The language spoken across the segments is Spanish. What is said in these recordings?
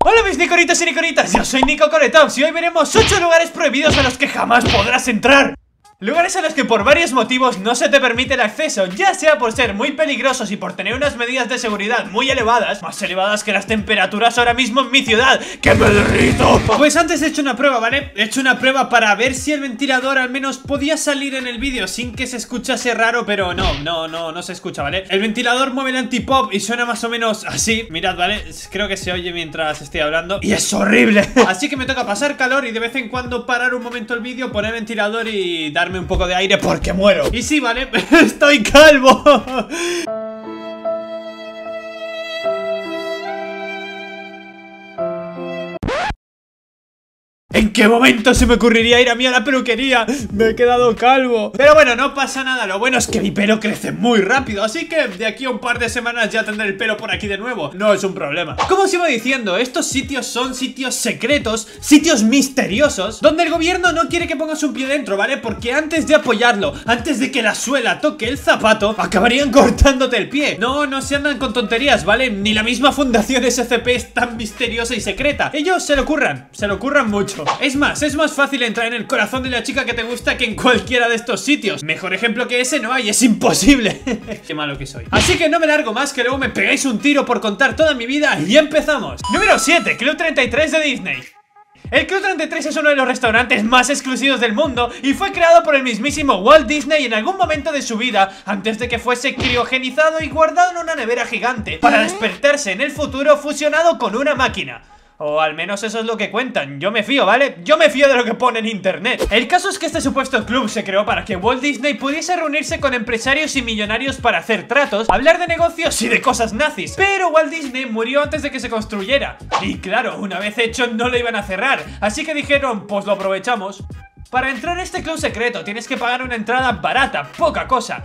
Hola mis nicoritos y nicoritas, yo soy Nico Coretops y hoy veremos 8 lugares prohibidos a los que jamás podrás entrar. Lugares a los que por varios motivos no se te permite el acceso, ya sea por ser muy peligrosos y por tener unas medidas de seguridad muy elevadas, más elevadas que las temperaturas ahora mismo en mi ciudad, ¡que me derrito! Pues antes he hecho una prueba, ¿vale? He hecho una prueba para ver si el ventilador al menos podía salir en el vídeo sin que se escuchase raro, pero no se escucha, ¿vale? El ventilador mueve el antipop y suena más o menos así, mirad, ¿vale? Creo que se oye mientras estoy hablando y es horrible. Así que me toca pasar calor y de vez en cuando parar un momento el vídeo, poner el ventilador y darme un poco de aire porque muero. Y sí, vale, estoy calvo. ¿En qué momento se me ocurriría ir a mí a la peluquería? Me he quedado calvo. Pero bueno, no pasa nada, lo bueno es que mi pelo crece muy rápido, así que de aquí a un par de semanas ya tendré el pelo por aquí de nuevo. No es un problema. Como os iba diciendo, estos sitios son sitios secretos, sitios misteriosos, donde el gobierno no quiere que pongas un pie dentro, ¿vale? Porque antes de apoyarlo, antes de que la suela toque el zapato, acabarían cortándote el pie. No se andan con tonterías, ¿vale? Ni la misma fundación SCP es tan misteriosa y secreta. Ellos se lo curran mucho. Es más fácil entrar en el corazón de la chica que te gusta que en cualquiera de estos sitios. Mejor ejemplo que ese no hay, es imposible. Qué malo que soy. Así que no me largo más, que luego me pegáis un tiro por contar toda mi vida y empezamos. Número 7, Club 33 de Disney. El Club 33 es uno de los restaurantes más exclusivos del mundo y fue creado por el mismísimo Walt Disney en algún momento de su vida, antes de que fuese criogenizado y guardado en una nevera gigante, para despertarse en el futuro fusionado con una máquina. O al menos eso es lo que cuentan. Yo me fío, ¿vale? Yo me fío de lo que pone en internet. El caso es que este supuesto club se creó para que Walt Disney pudiese reunirse con empresarios y millonarios para hacer tratos, hablar de negocios y de cosas nazis. Pero Walt Disney murió antes de que se construyera. Y claro, una vez hecho no lo iban a cerrar. Así que dijeron, pues lo aprovechamos. Para entrar a este club secreto tienes que pagar una entrada barata, poca cosa,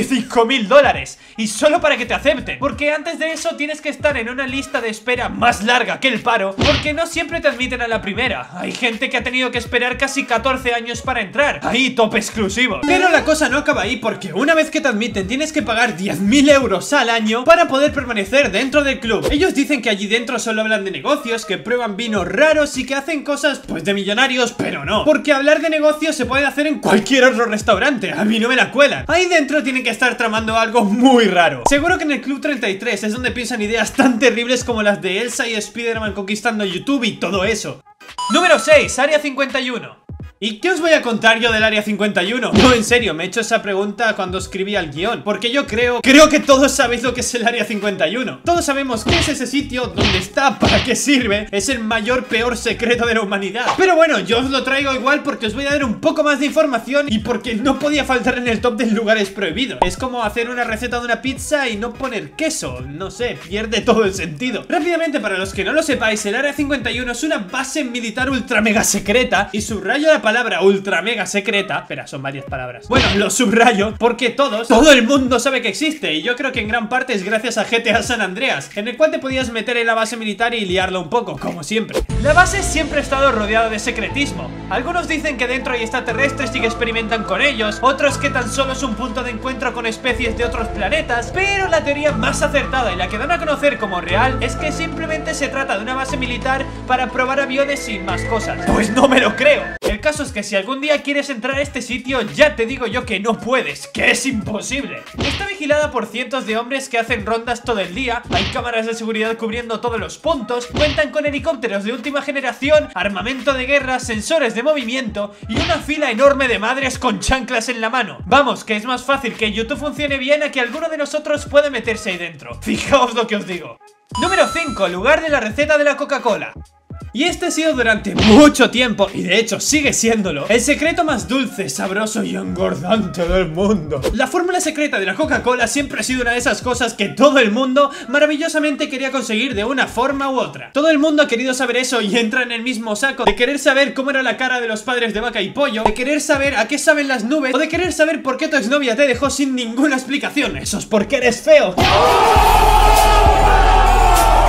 $25.000. Y solo para que te acepten, porque antes de eso tienes que estar en una lista de espera más larga que el paro, porque no siempre te admiten a la primera. Hay gente que ha tenido que esperar casi 14 años para entrar. Ahí, top exclusivo. Pero la cosa no acaba ahí, porque una vez que te admiten tienes que pagar 10.000 euros al año para poder permanecer dentro del club. Ellos dicen que allí dentro solo hablan de negocios, que prueban vinos raros y que hacen cosas pues de millonarios, pero no, porque hablar de negocios se puede hacer en cualquier otro restaurante. A mí no me la cuelan. Ahí dentro tienen que estar tramando algo muy raro. Seguro que en el Club 33 es donde piensan ideas tan terribles como las de Elsa y Spider-Man conquistando YouTube y todo eso. Número 6, Área 51. ¿Y qué os voy a contar yo del Área 51? No, en serio, me he hecho esa pregunta cuando escribía el guión, porque yo creo que todos sabéis lo que es el Área 51. Todos sabemos qué es ese sitio, dónde está, para qué sirve. Es el mayor, peor secreto de la humanidad. Pero bueno, yo os lo traigo igual porque os voy a dar un poco más de información y porque no podía faltar en el top de lugares prohibidos. Es como hacer una receta de una pizza y no poner queso. No sé, pierde todo el sentido. Rápidamente, para los que no lo sepáis, el Área 51 es una base militar ultra mega secreta, y subrayo la palabra ultra mega secreta. Espera, son varias palabras. Bueno, lo subrayo porque todo el mundo sabe que existe, y yo creo que en gran parte es gracias a GTA San Andreas, en el cual te podías meter en la base militar y liarla un poco, como siempre. La base siempre ha estado rodeada de secretismo. Algunos dicen que dentro hay extraterrestres y que experimentan con ellos, otros que tan solo es un punto de encuentro con especies de otros planetas, pero la teoría más acertada y la que dan a conocer como real es que simplemente se trata de una base militar para probar aviones y más cosas. Pues no me lo creo. El caso es que si algún día quieres entrar a este sitio, ya te digo yo que no puedes, que es imposible. Está vigilada por cientos de hombres que hacen rondas todo el día, hay cámaras de seguridad cubriendo todos los puntos, cuentan con helicópteros de última generación, armamento de guerra, sensores de movimiento y una fila enorme de madres con chanclas en la mano. Vamos, que es más fácil que YouTube funcione bien a que alguno de nosotros pueda meterse ahí dentro. Fijaos lo que os digo. Número 5, lugar de la receta de la Coca-Cola. Y este ha sido durante mucho tiempo, y de hecho sigue siéndolo, el secreto más dulce, sabroso y engordante del mundo. La fórmula secreta de la Coca-Cola siempre ha sido una de esas cosas que todo el mundo maravillosamente quería conseguir de una forma u otra. Todo el mundo ha querido saber eso y entra en el mismo saco de querer saber cómo era la cara de los padres de Vaca y Pollo, de querer saber a qué saben las nubes, o de querer saber por qué tu exnovia te dejó sin ninguna explicación. Eso es porque eres feo.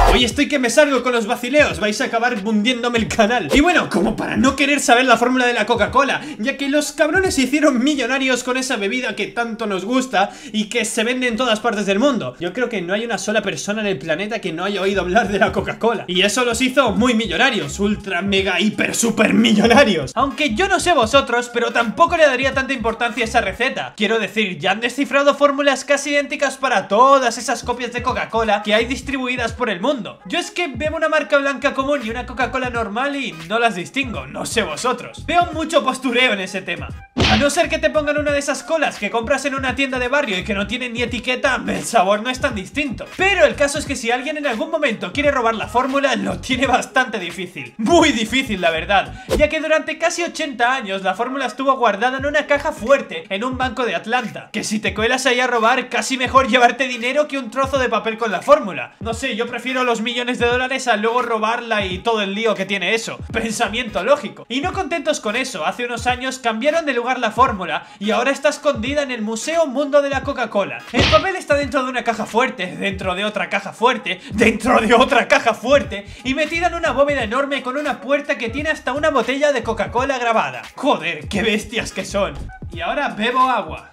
Hoy estoy que me salgo con los vacileos, vais a acabar hundiéndome el canal. Y bueno, como para no querer saber la fórmula de la Coca-Cola, ya que los cabrones se hicieron millonarios con esa bebida que tanto nos gusta y que se vende en todas partes del mundo. Yo creo que no hay una sola persona en el planeta que no haya oído hablar de la Coca-Cola. Y eso los hizo muy millonarios, ultra, mega, hiper, super millonarios. Aunque yo no sé vosotros, pero tampoco le daría tanta importancia a esa receta. Quiero decir, ya han descifrado fórmulas casi idénticas para todas esas copias de Coca-Cola que hay distribuidas por el mundo. Yo es que veo una marca blanca común y una Coca-Cola normal y no las distingo, no sé vosotros. Veo mucho postureo en ese tema. A no ser que te pongan una de esas colas que compras en una tienda de barrio y que no tienen ni etiqueta, el sabor no es tan distinto. Pero el caso es que si alguien en algún momento quiere robar la fórmula, lo tiene bastante difícil. Muy difícil, la verdad. Ya que durante casi 80 años la fórmula estuvo guardada en una caja fuerte en un banco de Atlanta. Que si te cuelas ahí a robar, casi mejor llevarte dinero que un trozo de papel con la fórmula. No sé, yo prefiero los millones de dólares a luego robarla y todo el lío que tiene eso. Pensamiento lógico. Y no contentos con eso, hace unos años cambiaron de lugar la fórmula y ahora está escondida en el Museo Mundo de la Coca-Cola. El papel está dentro de una caja fuerte, dentro de otra caja fuerte, dentro de otra caja fuerte y metida en una bóveda enorme con una puerta que tiene hasta una botella de Coca-Cola grabada. Joder, qué bestias que son. Y ahora bebo agua.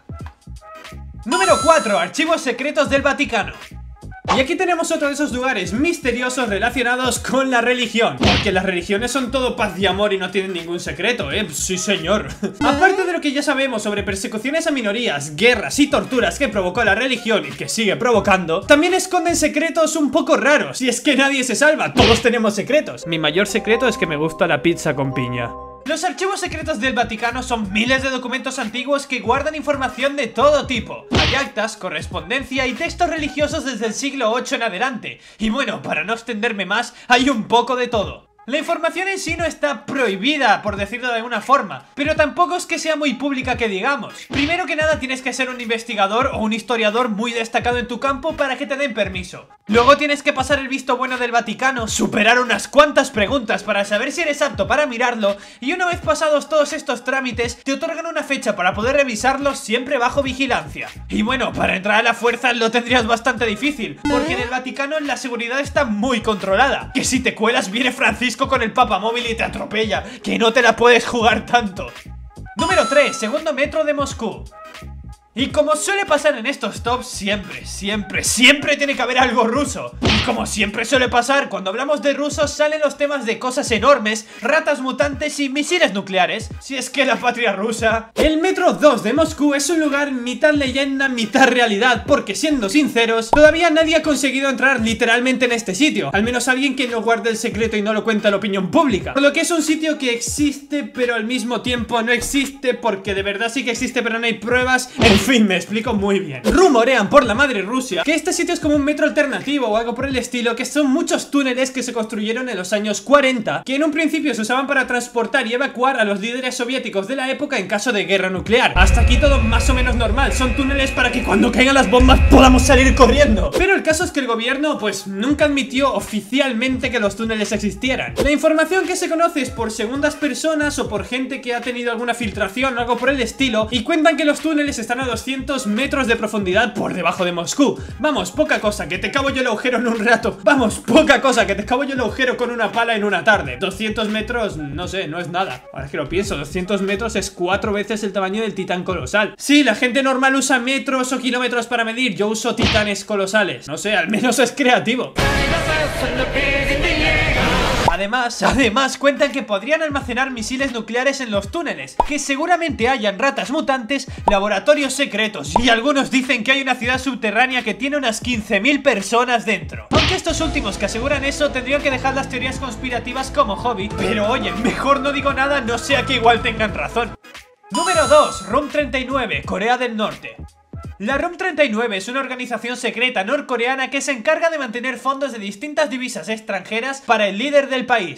Número 4. Archivos secretos del Vaticano. Y aquí tenemos otro de esos lugares misteriosos relacionados con la religión. Porque las religiones son todo paz y amor y no tienen ningún secreto, sí señor. Aparte de lo que ya sabemos sobre persecuciones a minorías, guerras y torturas que provocó la religión y que sigue provocando, también esconden secretos un poco raros. Y es que nadie se salva, todos tenemos secretos. Mi mayor secreto es que me gusta la pizza con piña. Los archivos secretos del Vaticano son miles de documentos antiguos que guardan información de todo tipo. Hay actas, correspondencia y textos religiosos desde el siglo VIII en adelante. Y bueno, para no extenderme más, hay un poco de todo. La información en sí no está prohibida, por decirlo de alguna forma, pero tampoco es que sea muy pública que digamos. Primero que nada tienes que ser un investigador o un historiador muy destacado en tu campo para que te den permiso. Luego tienes que pasar el visto bueno del Vaticano, superar unas cuantas preguntas para saber si eres apto para mirarlo, y una vez pasados todos estos trámites, te otorgan una fecha para poder revisarlo siempre bajo vigilancia. Y bueno, para entrar a la fuerza lo tendrías bastante difícil, porque en el Vaticano la seguridad está muy controlada. Que si te cuelas viene Francisco con el papamóvil y te atropella, que no te la puedes jugar tanto. Número 3, segundo metro de Moscú. Y como suele pasar en estos tops, siempre tiene que haber algo ruso. Y como siempre suele pasar, cuando hablamos de rusos salen los temas de cosas enormes, ratas mutantes y misiles nucleares. Si es que la patria rusa... El metro 2 de Moscú es un lugar mitad leyenda, mitad realidad, porque siendo sinceros, todavía nadie ha conseguido entrar literalmente en este sitio. Al menos alguien que no guarde el secreto y no lo cuente a la opinión pública. Por lo que es un sitio que existe, pero al mismo tiempo no existe, porque de verdad sí que existe, pero no hay pruebas. En fin, me explico muy bien. Rumorean por la madre Rusia que este sitio es como un metro alternativo o algo por el estilo, que son muchos túneles que se construyeron en los años 40, que en un principio se usaban para transportar y evacuar a los líderes soviéticos de la época en caso de guerra nuclear. Hasta aquí todo más o menos normal, son túneles para que cuando caigan las bombas podamos salir corriendo. Pero el caso es que el gobierno pues nunca admitió oficialmente que los túneles existieran. La información que se conoce es por segundas personas o por gente que ha tenido alguna filtración o algo por el estilo, y cuentan que los túneles están a 200 metros de profundidad por debajo de Moscú. Vamos, poca cosa, que te cavo yo el agujero en un rato. Vamos, poca cosa, que te cavo yo el agujero con una pala en una tarde. 200 metros, no sé, no es nada. Ahora es que lo pienso, 200 metros es 4 veces el tamaño del titán colosal. Sí, la gente normal usa metros o kilómetros para medir, yo uso titanes colosales. No sé, al menos es creativo. Además, cuentan que podrían almacenar misiles nucleares en los túneles, que seguramente hayan ratas mutantes, laboratorios secretos, y algunos dicen que hay una ciudad subterránea que tiene unas 15.000 personas dentro. Aunque estos últimos que aseguran eso tendrían que dejar las teorías conspirativas como hobby, pero oye, mejor no digo nada, no sea que igual tengan razón. Número 2, Room 39, Corea del Norte. La Room 39 es una organización secreta norcoreana que se encarga de mantener fondos de distintas divisas extranjeras para el líder del país.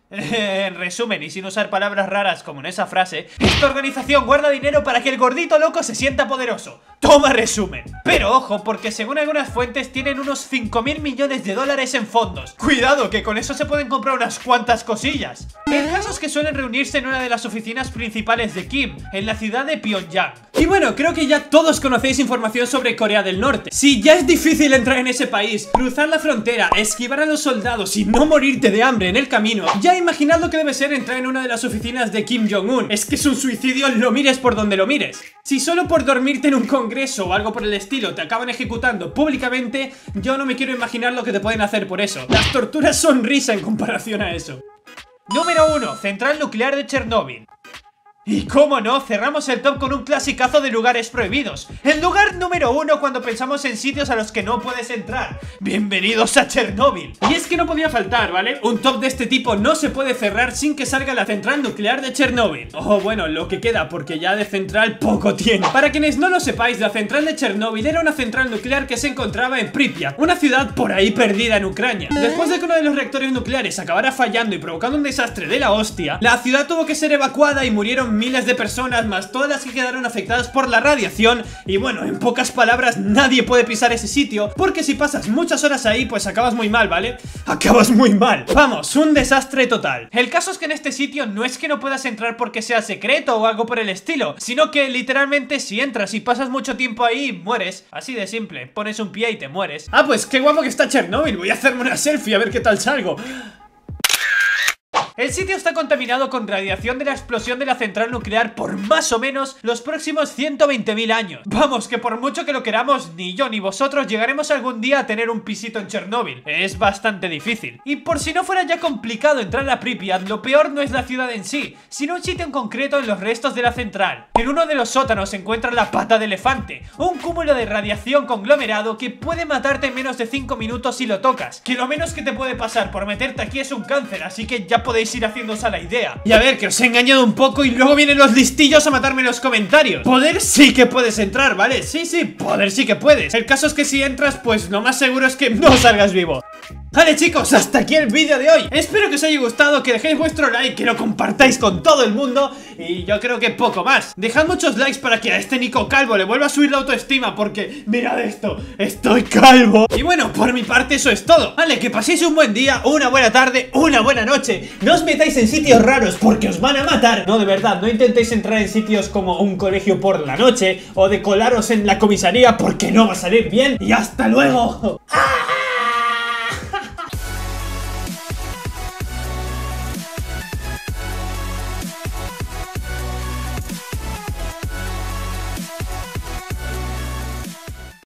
En resumen, y sin usar palabras raras como en esa frase, esta organización guarda dinero para que el gordito loco se sienta poderoso. Toma resumen. Pero ojo, porque según algunas fuentes tienen unos 5.000 millones de dólares en fondos. Cuidado, que con eso se pueden comprar unas cuantas cosillas. El caso es que suelen reunirse en una de las oficinas principales de Kim, en la ciudad de Pyongyang. Y bueno, creo que ya todos conocéis información sobre Corea del Norte. Si ya es difícil entrar en ese país, cruzar la frontera, esquivar a los soldados y no morirte de hambre en el camino, ya imaginad lo que debe ser entrar en una de las oficinas de Kim Jong-un. Es que es un suicidio, lo mires por donde lo mires. Si solo por dormirte en un congreso o algo por el estilo te acaban ejecutando públicamente, yo no me quiero imaginar lo que te pueden hacer por eso. Las torturas son risa en comparación a eso. Número 1. Central nuclear de Chernóbil. Y cómo no, cerramos el top con un clasicazo de lugares prohibidos. El lugar número 1 cuando pensamos en sitios a los que no puedes entrar. Bienvenidos a Chernóbil. Y es que no podía faltar, ¿vale? Un top de este tipo no se puede cerrar sin que salga la central nuclear de Chernóbil. O bueno, lo que queda, porque ya de central poco tiene. Para quienes no lo sepáis, la central de Chernóbil era una central nuclear que se encontraba en Pripyat, una ciudad por ahí perdida en Ucrania. Después de que uno de los reactores nucleares acabara fallando y provocando un desastre de la hostia, la ciudad tuvo que ser evacuada y murieron miles de personas, más todas las que quedaron afectadas por la radiación. Y bueno, en pocas palabras, nadie puede pisar ese sitio, porque si pasas muchas horas ahí, pues acabas muy mal, ¿vale? Acabas muy mal. Vamos, un desastre total. El caso es que en este sitio no es que no puedas entrar porque sea secreto o algo por el estilo, sino que literalmente si entras y pasas mucho tiempo ahí, mueres. Así de simple, pones un pie y te mueres. Ah, pues qué guapo que está Chernóbil, voy a hacerme una selfie a ver qué tal salgo. El sitio está contaminado con radiación de la explosión de la central nuclear por más o menos los próximos 120.000 años. Vamos, que por mucho que lo queramos, ni yo ni vosotros llegaremos algún día a tener un pisito en Chernóbil. Es bastante difícil. Y por si no fuera ya complicado entrar a Pripyat, lo peor no es la ciudad en sí, sino un sitio en concreto en los restos de la central. En uno de los sótanos se encuentra la pata de elefante, un cúmulo de radiación conglomerado que puede matarte en menos de 5 minutos si lo tocas. Que lo menos que te puede pasar por meterte aquí es un cáncer, así que ya podéis ir haciéndose a la idea. Y a ver, que os he engañado un poco y luego vienen los listillos a matarme en los comentarios. Poder sí que puedes entrar, ¿vale? Sí, poder sí que puedes. El caso es que si entras, pues lo más seguro es que no salgas vivo. Vale chicos, hasta aquí el vídeo de hoy. Espero que os haya gustado, que dejéis vuestro like, que lo compartáis con todo el mundo. Y yo creo que poco más. Dejad muchos likes para que a este Nico Calvo le vuelva a subir la autoestima, porque mirad esto, estoy calvo. Y bueno, por mi parte eso es todo. Vale, que paséis un buen día, una buena tarde, una buena noche. No os metáis en sitios raros porque os van a matar. No, de verdad, no intentéis entrar en sitios como un colegio por la noche o de colaros en la comisaría porque no va a salir bien. Y hasta luego. ¡Ah!